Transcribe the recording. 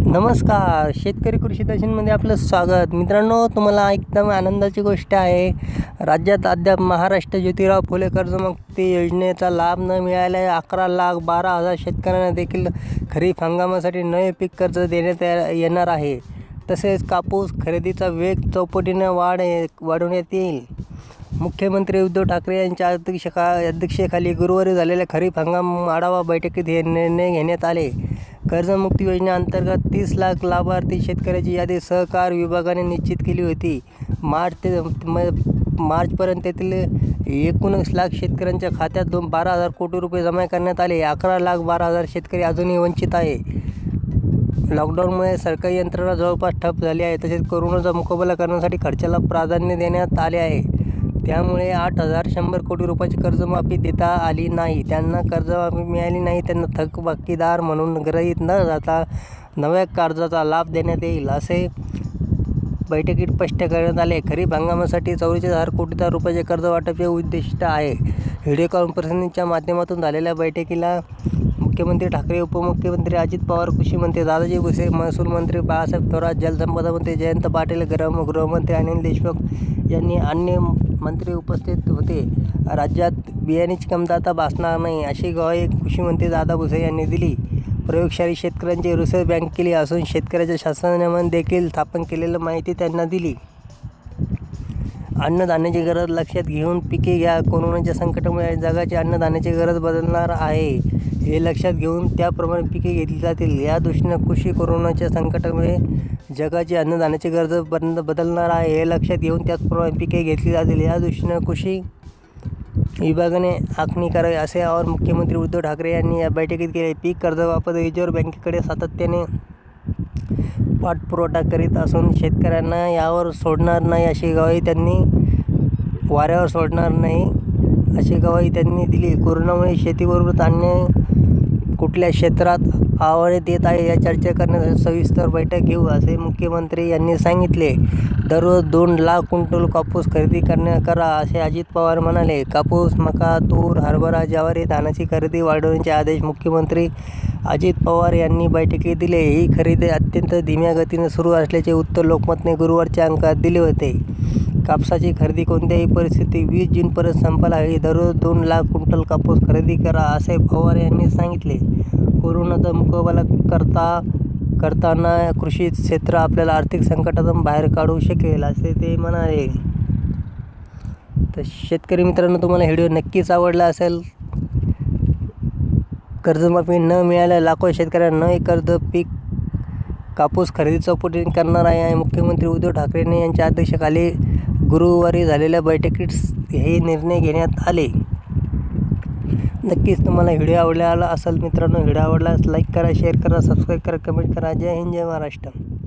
नमस्कार. शेतकरी कृषी दर्शनमध्ये आपलं स्वागत. मित्रांनो, तुम्हाला एकदम आनंदाची गोष्ट आहे. राज्यात अद्याप महाराष्ट्र ज्योतिराव फुले कर्जमुक्ती योजनेचा लाभ न मिळालेल्या 11,12,000 शेतकऱ्यांना देखील खरीप हंगामासाठी नवे पीक कर्ज देण्यात येणार आहे. तसेच कापूस खरेदीचा वेग चौपटीने वाढवण्यात येईल. मुख्यमंत्री उद्धव ठाकरे यांच्या अध्यक्षतेखाली गुरुवारी झालेल्या खरीप हंगाम आढावा बैठकीत हे निर्णय घेण्यात आले. कर्जमुक्ती योजनेअंतर्गत 30 लाख लाभार्थी शेतकऱ्यांची यादी सहकार विभागाने निश्चित केली होती. मार्चपर्यंत त्यातील 19 लाख शेतकऱ्यांच्या खात्यात 12,000 कोटी रुपये जमा करण्यात आले. 11,12,000 शेतकरी अजूनही वंचित आहे. लॉकडाऊनमुळे सरकारी यंत्रणा जवळपास ठप्प झाली आहे. तसेच कोरोनाचा मुकाबला करण्यासाठी खर्चाला प्राधान्य देण्यात आले आहे. त्यामुळे 8,100 कोटी रुपयाची कर्जमाफी देता आली नाही. त्यांना कर्जमाफी मिळाली नाही त्यांना थकबाकीदार म्हणून गृहीत न जाता नव्या कर्जाचा लाभ देण्यात येईल, असे बैठकीत स्पष्ट करण्यात आले. खरीप हंगामासाठी 44,000 कोटी रुपयाचे कर्ज वाटप हे उद्दिष्ट आहे. व्हिडिओ कॉन्फरन्सिंगच्या माध्यमातून झालेल्या बैठकीला मुख्यमंत्री ठाकरे, उपमुख्यमंत्री अजित पवार, कृषी मंत्री दादाजी भुसे, महसूल मंत्री बाळासाहेब थोरात, जलसंपदा मंत्री जयंत पाटील, गृहमंत्री अनिल देशमुख यांनी अन्य मंत्री उपस्थित होते. राज्यात बियाण्याची कमतरता भासणार नाही, अशी ग्वाही कृषी मंत्री दादा भुसे यांनी दिली. प्रयोगशाळेत शेतकऱ्यांची रिसर्च बँक केली असून शेतकऱ्याच्या शासनाने देखील स्थापन केलेली माहिती त्यांना दिली. अन्नधान्याची गरज लक्षात घेऊन पिके घ्या. कोरोनाच्या संकटामुळे जगाची अन्नधान्याची गरज बदलणार आहे. हे लक्षात घेऊन त्याप्रमाणे पिके घेतली जातील. या दृष्टीने कृषी कोरोनाच्या संकटामुळे जगाची अन्नधान्याची गरज बदलणार आहे. हे लक्षात घेऊन त्याचप्रमाणे पिके घेतली जातील. या दृष्टीने कृषी विभागाने आखणी करावी, असे आवाहन मुख्यमंत्री उद्धव ठाकरे यांनी या बैठकीत केले. पीक कर्जाबाबत रिझर्व्ह बँकेकडे सातत्याने पाठपुरावा करीत असून शेतकऱ्यांना यावर सोडणार नाही अशी ग्वाही त्यांनी दिली. कोरोनामुळे शेतीबरोबरच अन्य कुठल्या क्षेत्रात आव्हाने येत आहे या चर्चा करण्यासाठी सविस्तर बैठक घेऊ, असे मुख्यमंत्री यांनी सांगितले. दररोज 2 लाख क्विंटल कापूस खरेदी करा, असे अजित पवार म्हणाले. कापूस, मका, तूर, हरभरा, ज्वारी, धानाची खरेदी वाढवण्याचे आदेश मुख्यमंत्री अजित पवार यांनी बैठकीत दिले. ही खरेदी अत्यंत धीम्या गतीने सुरू असल्याचे उत्तर लोकमतने गुरुवारच्या अंकात दिले होते. कापसाची खरेदी कोणत्याही परिस्थितीत 20 जूनपर्यंत संपायला हवी. दररोज 2 लाख क्विंटल कापूस खरेदी करा, असे पवार यांनी सांगितले. कोरोनाचा मुकाबला करताना कृषी क्षेत्र आपल्याला आर्थिक संकटातून बाहेर काढू शकेल, असे ते म्हणाले. तर शेतकरी मित्रांनो, तुम्हाला व्हिडिओ नक्कीच आवडला असेल. कर्जमाफी न मिळाल्या लाखो शेतकऱ्यांना नवे कर्ज पीक कापूस खरेदी चौपटीने करणार आहे. मुख्यमंत्री उद्धव ठाकरे यांच्या अध्यक्षतेखाली गुरुवारी झालेल्या बैठकीत हे निर्णय घेण्यात आले. नक्कीच तुम्हाला व्हिडिओ आवडला असेल मित्रांनो. व्हिडिओ आवडल्यास लाईक करा, शेअर करा, सबस्क्राईब करा, कमेंट करा. जय हिंद, जय महाराष्ट्र.